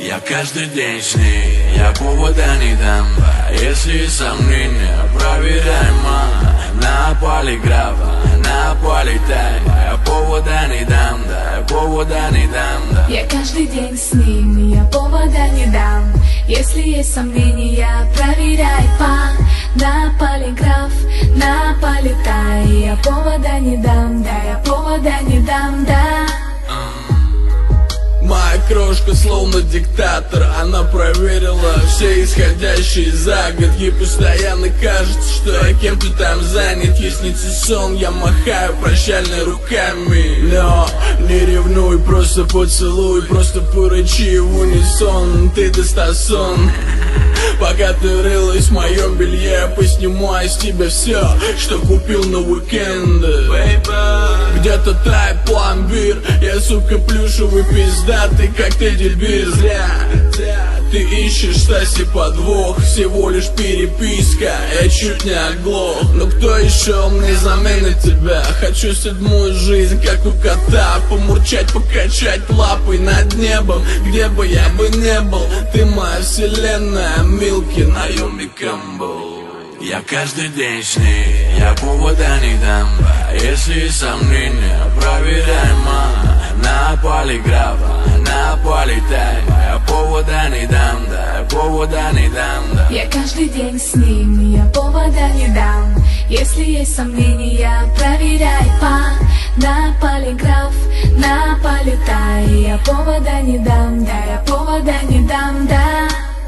Я каждый день с ней, я повода не дам. Если сомнения, проверяемо на полиграфа, на политайм. Я повода не дам, да, я повода не дам, да. Я каждый день с ним, я повода не дам. Если есть сомнения, проверяй на полиграф, на poliтай. Я повода не дам, да, я повода не дам, да. Моя крошка словно диктатор, она проверила все исходящие загадки. Постоянно кажется, что я кем-то там занят. Ей снится сон, я махаю прощальной руками. Но не ревнуй, просто поцелуй, просто порычи в унисон. Ты достосон. Пока ты рылась в моем белье, я поснимаю с тебя все, что купил на уикенды. Где-то тает пломбир, я, сука, плюшевый пиздатый, как ты дебиль. Зря ты ищешь, Стаси, подвох, всего лишь переписка, я чуть не оглох. Но кто еще мне заменит тебя? Хочу седьмую жизнь, как у кота, помурчать, покачать лапой над небом. Где бы я бы не был, ты моя вселенная, Милки, Наоми Кэмпбелл. Я каждый день с ней, я повода не дам. Если сомнения, проверяемо на полиграфа, на политайм. Я повода не дам, да, я повода не дам, да. Я каждый день с ним, я повода не дам. Если есть сомнения, проверяй на полиграф, на poliтай. Я повода не дам, да, я повода не дам, да.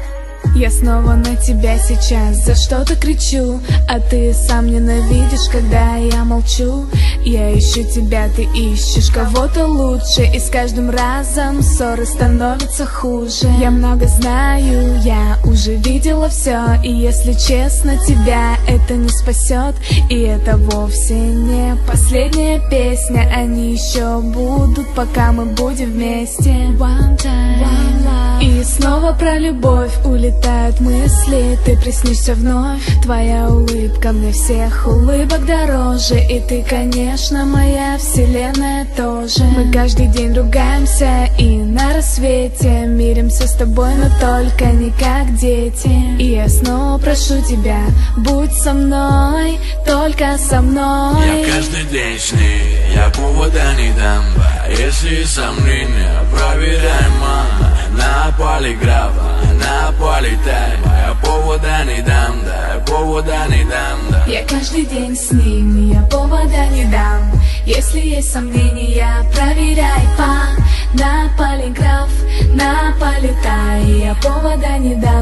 Я снова на тебя сейчас за что-то кричу, а ты сам ненавидишь, когда я молчу. Я ищу тебя, ты ищешь кого-то лучше, и с каждым разом ссоры становятся хуже. Я много знаю, я уже видела все, и если честно, тебя это не спасет. И это вовсе не последняя песня, они еще будут, пока мы будем вместе. One time. И снова про любовь улетают мысли, ты приснишься вновь. Твоя улыбка мне всех улыбок дороже, и ты, конечно, моя вселенная тоже. Мы каждый день ругаемся, и на рассвете миримся с тобой, но только не как дети. И я снова прошу тебя, будь со мной, только со мной. Я каждый день с ней, я повода не дам. Если сомнения, проверяемо на полиграфа, на политайм. Я повода не дам, да, я повода не дам, да. Я каждый день с ним, я повода не дам. Если есть сомнения, проверяй на полиграф, на poliтай. Я повода не дам.